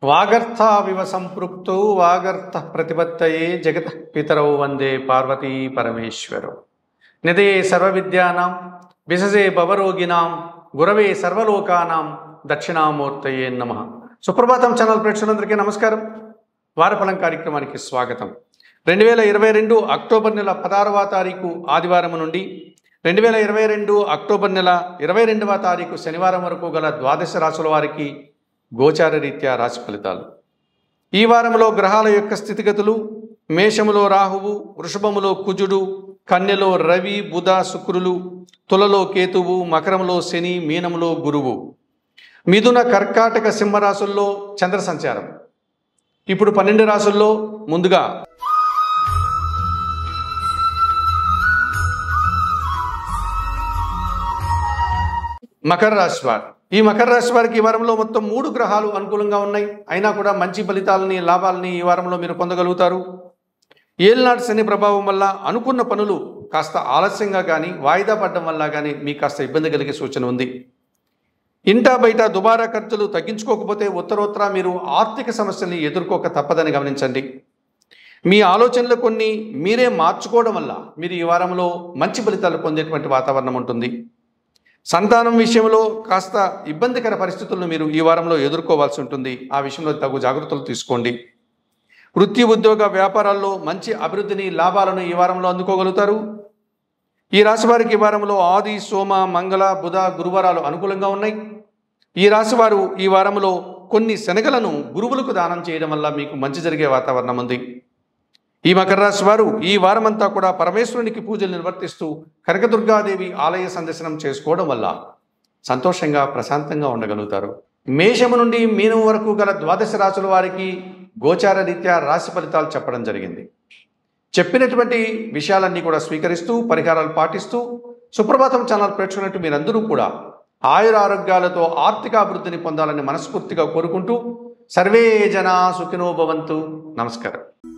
वागर्थाविव संपृक्तौ वागर्थः प्रतिपत्तये जगतः पितरौ वंदे पार्वती परमेश्वरौ निधये सर्वविद्यानां विशजे भवरोगिणां गुरवे सर्वलोकानां दक्षिणामूर्तये नमः। सुप्रभातं ఛానల్ ప్రేక్షకులందరికీ నమస్కారం। వారఫలం కార్యక్రమానికి స్వాగతం। 2022 అక్టోబర్ నెల 16వ తారీఖు ఆదివారం నుండి 2022 అక్టోబర్ నెల 22వ తారీఖు శనివారం వరకు గల ద్వాదశ రాశుల వారికి గోచార రీత్యా రాశి ఫలితాలు। ఈ వారంలో గ్రహాల యొక్క స్థితిగతులు: మేషములో రాహువు, వృషభములో కుజుడు, కన్యలో రవి బుధ శుక్రులు, తులలో కేతువు, మకరంలో శని, మీనములో గురువు, మిథున కర్కాటక సింహ రాశుల్లో చంద్ర సంచారం। ఇప్పుడు 12 రాశుల్లో ముందుగా మకర రాశి వారు। ఈ మకర రాశి వారికి ఈ వారంలో మొత్తం 3 గ్రహాలు అనుకూలంగా ఉన్నాయి। అయినా కూడా మంచి ఫలితాలని లాభాలని ఈ వారంలో మీరు పొందగలుగుతారు। ఏలినాటి శని ప్రభావం వల్ల అనుకున్న పనులు కాస్త ఆలస్యంగా కానీ వాయిదా పడడం వల్ల కానీ మీకు కాస్త ఇబ్బంది కలిగే సూచన ఉంది। ఇంటా బయట దుబారా ఖర్చులు తగ్గించుకోకపోతే ఉత్తరోత్తర మీరు ఆర్థిక సమస్యల్ని ఎదుర్కోక తప్పదని గమనించండి। మీ ఆలోచనలు కొన్ని మీరే మార్చుకోవడం వల్ల మీరు ఈ వారంలో మంచి ఫలితాలు పొందేటువంటి వాతావరణం ఉంటుంది। సంతానం విషయంలో కాస్త ఇబ్బందికర పరిస్థితులను మీరు ఈ వారంలో ఎదుర్కోవాల్సి ఉంటుంది। ఆ విషయంలో తగు జాగ్రత్తలు తీసుకోండి। వృత్తి ఉద్యోగ వ్యాపారాల్లో మంచి అభివృద్ధిని లాభాలను ఈ వారంలో అందుకోగలుగుతారు। ఈ రాశి వారికి ఈ వారంలో ఆది సోమ మంగళ బుధ గురువారాలు అనుకూలంగా ఉన్నాయి। ఈ రాశి వారు ఈ వారంలో కొన్ని శనగలను గురువులకు దానం చేయడం వల్ల మీకు మంచి జరిగే వాతావరణం ఉంది। ఈ మకర రాశి వారు ఈ వారమంతా కూడా పరమేశ్వరునికి పూజలు నిర్వర్తిస్తూ కనకదుర్గాదేవి ఆలయ సందర్శనం చేసుకోవడం వల్ల సంతోషంగా ప్రశాంతంగా ఉండగలుగుతారు। మేషము నుండి మీనం వరకు గల ద్వాదశ రాశుల వారికి గోచార రీత్యా రాశి ఫలితాలు చెప్పడం జరిగింది। చెప్పినటువంటి విషయాలన్నీ కూడా స్వీకరిస్తూ పరిహారాలు పాటిస్తూ సుప్రభాతం ఛానల్ ప్రేక్షకున్నట్టు మీరందరూ కూడా ఆయుర ఆరోగ్యాలతో ఆర్థిక అభివృద్ధిని పొందాలని మనస్ఫూర్తిగా కోరుకుంటూ సర్వే జనా సుఖినో భవంతు। నమస్కారం।